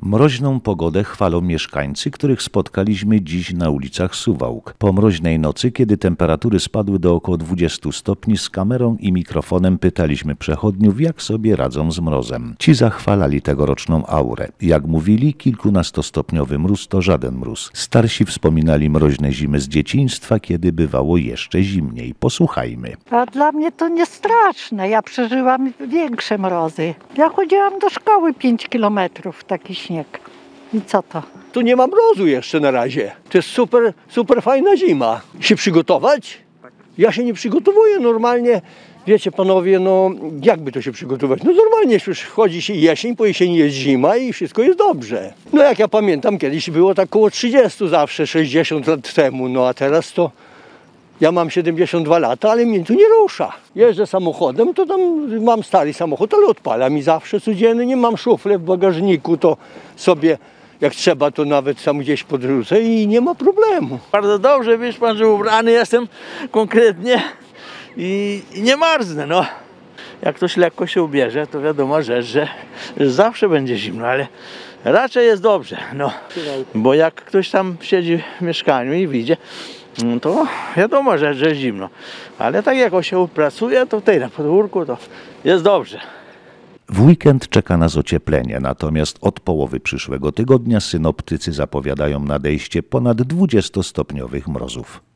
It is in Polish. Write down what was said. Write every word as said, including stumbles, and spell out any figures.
Mroźną pogodę chwalą mieszkańcy, których spotkaliśmy dziś na ulicach Suwałk. Po mroźnej nocy, kiedy temperatury spadły do około dwudziestu stopni, z kamerą i mikrofonem pytaliśmy przechodniów, jak sobie radzą z mrozem. Ci zachwalali tegoroczną aurę. Jak mówili, kilkunastostopniowy mróz to żaden mróz. Starsi wspominali mroźne zimy z dzieciństwa, kiedy bywało jeszcze zimniej. Posłuchajmy. A dla mnie to nie straszne. Ja przeżyłam większe mrozy. Ja chodziłam do szkoły pięć kilometrów, taki śnieg. I co to? Tu nie ma mrozu jeszcze na razie. To jest super, super fajna zima. Się przygotować? Ja się nie przygotowuję normalnie. Wiecie panowie, no jakby to się przygotować? No normalnie już chodzi się jesień, po jesieni jest zima i wszystko jest dobrze. No jak ja pamiętam, kiedyś było tak około trzydziestu zawsze, sześćdziesiąt lat temu. No a teraz to ja mam siedemdziesiąt dwa lata, ale mnie tu nie rusza. Jeżdżę samochodem, to tam mam stary samochód, ale odpala mi zawsze codziennie. Mam szuflę w bagażniku, to sobie jak trzeba, to nawet tam gdzieś podrzucę i nie ma problemu. Bardzo dobrze, wiesz pan, że ubrany jestem konkretnie i, i nie marznę, no. Jak ktoś lekko się ubierze, to wiadomo, że, że, że zawsze będzie zimno, ale raczej jest dobrze, no. Bo jak ktoś tam siedzi w mieszkaniu i widzi, no to wiadomo, że, że zimno. Ale tak jak się pracuje, to tutaj na podwórku to jest dobrze. W weekend czeka nas ocieplenie, natomiast od połowy przyszłego tygodnia synoptycy zapowiadają nadejście ponad dwudziestostopniowych mrozów.